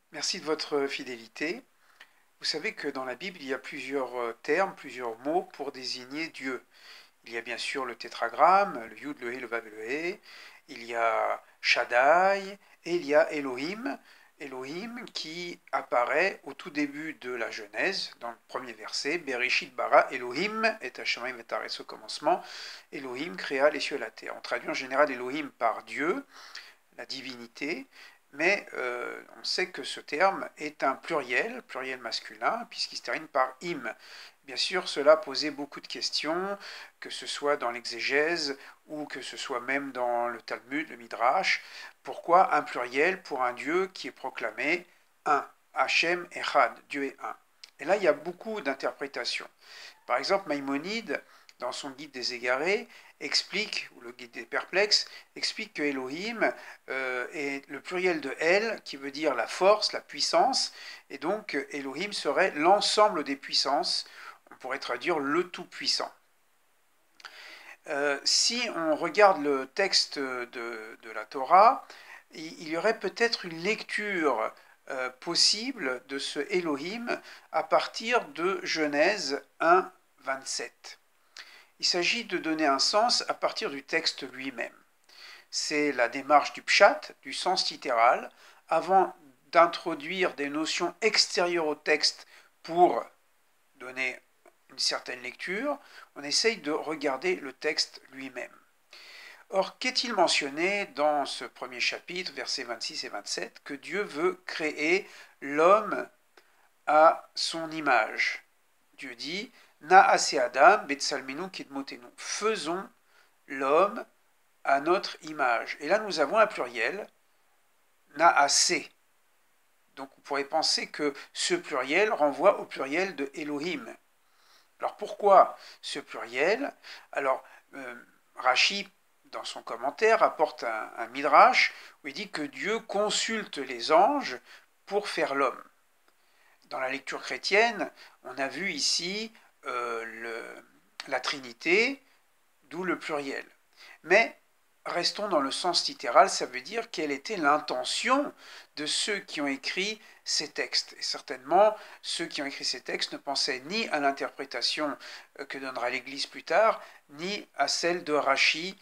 Merci de votre fidélité. Vous savez que dans la Bible, il y a plusieurs termes, plusieurs mots pour désigner Dieu. Il y a bien sûr le tétragramme, le Yud, le He, le Vav et le He. Il y a Shaddai et il y a Elohim. Elohim qui apparaît au tout début de la Genèse, dans le premier verset. Bereshit bara Elohim et Hashemayim et Haaretz au commencement. Elohim créa les cieux et la terre. On traduit en général Elohim par Dieu, la divinité, mais on sait que ce terme est un pluriel masculin, puisqu'il se termine par im. Bien sûr, cela posait beaucoup de questions, que ce soit dans l'exégèse ou que ce soit même dans le Talmud, le Midrash. Pourquoi un pluriel pour un Dieu qui est proclamé un, Hachem Echad, Dieu est un. Et là, il y a beaucoup d'interprétations. Par exemple, Maïmonide, dans son guide des égarés, explique, ou le guide des perplexes, explique que Elohim est le pluriel de El, qui veut dire la force, la puissance, et donc Elohim serait l'ensemble des puissances, on pourrait traduire le Tout-Puissant. Si on regarde le texte de la Torah, il y aurait peut-être une lecture possible de ce Elohim à partir de Genèse 1, 27. Il s'agit de donner un sens à partir du texte lui-même. C'est la démarche du pshat, du sens littéral, avant d'introduire des notions extérieures au texte pour donner une certaine lecture, on essaye de regarder le texte lui-même. Or, qu'est-il mentionné dans ce premier chapitre, versets 26 et 27, que Dieu veut créer l'homme à son image. Dieu dit Naase Adam betsalminu kidmotenu. Faisons l'homme à notre image. Et là, nous avons un pluriel, Naase. Donc, on pourrait penser que ce pluriel renvoie au pluriel de Elohim. Alors, pourquoi ce pluriel? Alors, Rashi, dans son commentaire, apporte un midrash où il dit que Dieu consulte les anges pour faire l'homme. Dans la lecture chrétienne, on a vu ici la Trinité, d'où le pluriel. Mais restons dans le sens littéral, ça veut dire quelle était l'intention de ceux qui ont écrit ces textes. Et certainement, ceux qui ont écrit ces textes ne pensaient ni à l'interprétation que donnera l'Église plus tard, ni à celle de Rashi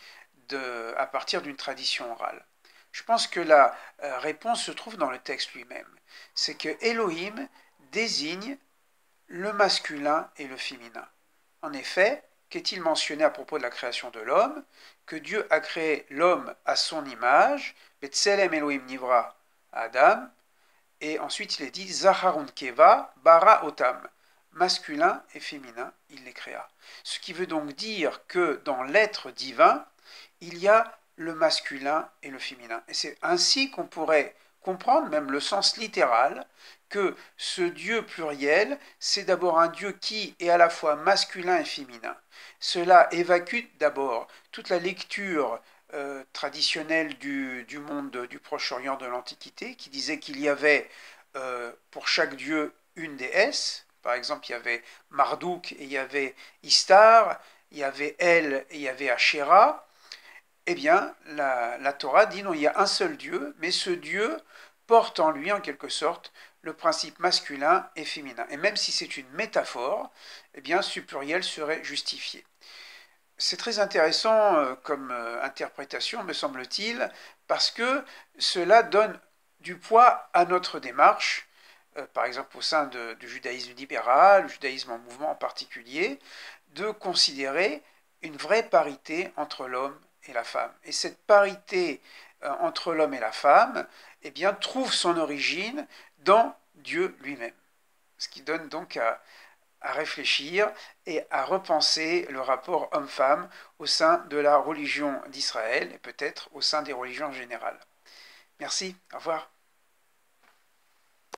à partir d'une tradition orale. Je pense que la réponse se trouve dans le texte lui-même. C'est que Elohim désigne le masculin et le féminin. En effet, qu'est-il mentionné à propos de la création de l'homme? Que Dieu a créé l'homme à son image, Betselem Elohim Nivra Adam, et ensuite il est dit Zacharun Keva Bara Otam, masculin et féminin, il les créa. Ce qui veut donc dire que dans l'être divin, il y a le masculin et le féminin. Et c'est ainsi qu'on pourrait comprendre, même le sens littéral, que ce Dieu pluriel, c'est d'abord un Dieu qui est à la fois masculin et féminin. Cela évacue d'abord toute la lecture traditionnelle du monde du Proche-Orient de l'Antiquité, qui disait qu'il y avait pour chaque Dieu une déesse. Par exemple, il y avait Marduk et il y avait Istar, il y avait El et il y avait Asherah. Eh bien, la Torah dit non, il y a un seul Dieu, mais ce Dieu porte en lui, en quelque sorte, le principe masculin et féminin. Et même si c'est une métaphore, eh bien, ce pluriel serait justifié. C'est très intéressant comme interprétation, me semble-t-il, parce que cela donne du poids à notre démarche, par exemple au sein du judaïsme libéral, le judaïsme en mouvement en particulier, de considérer une vraie parité entre l'homme et la femme. Et cette parité entre l'homme et la femme, eh bien, trouve son origine dans Dieu lui-même. Ce qui donne donc à réfléchir et à repenser le rapport homme-femme au sein de la religion d'Israël et peut-être au sein des religions en général. Merci, au revoir.